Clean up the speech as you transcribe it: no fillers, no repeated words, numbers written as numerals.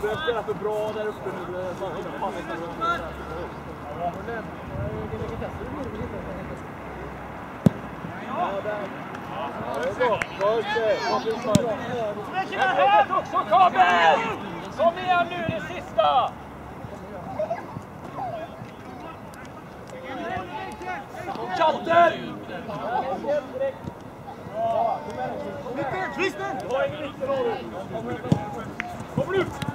börjar spela för bra där uppe nu. Men hög också, Kabel! Kom igen nu, det sista! Chatten! Kom nu!